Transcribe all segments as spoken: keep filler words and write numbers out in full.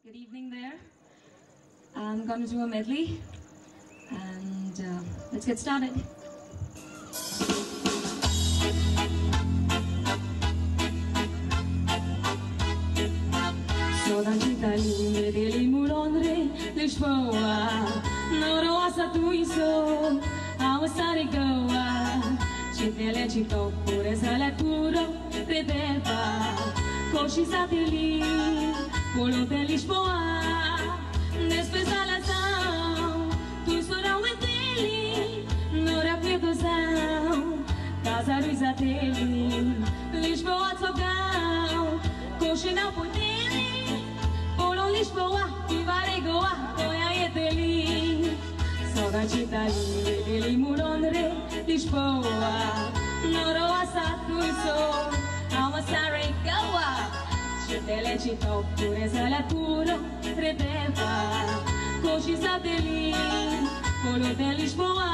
Good evening there. I'm going to do a medley and uh, let's get started. Sodan cittadine delle mulondre Lisboa Noro asa tu iso Awa sari goa Citele cito pure sale puro Rebeba Coși sateli Polo de Lisboa Despesa la sau Tu sora ueteli Nora credo sau Casa lui sateli Lisboa tsogau Coși na poteli Lisboa, Ivare Goa, Toia Eteli Soda cittadine delle mulondre Lisboa Noroa Satuiso Awa Sare Goa Citele cito pure sale puro Rebeba Coși sateli Polo de Lisboa.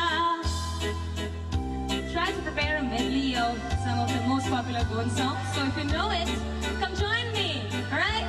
Try to prepare a medley of some of the most popular Goan songs. So if you know it, come join me, alright?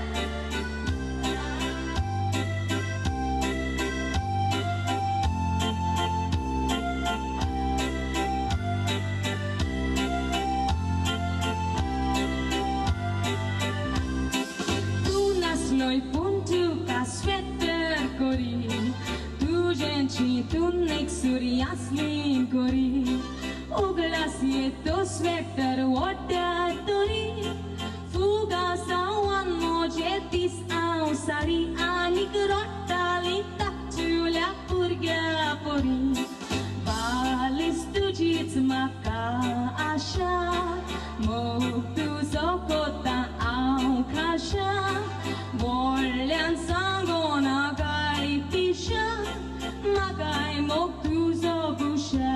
Noi puntu ca svetter cori Tu genci tu nexuri asli cori O glasie to svetter water tori Fuga sau anno jetis au sari ani grotta lita ciulea purga pori Balis tu jits maka asha Moktu zokota au kasha Borlean sangona gai pisha Magai moktu zogusha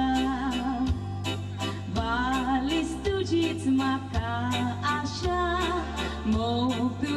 Balis tu jits maka asha Moktu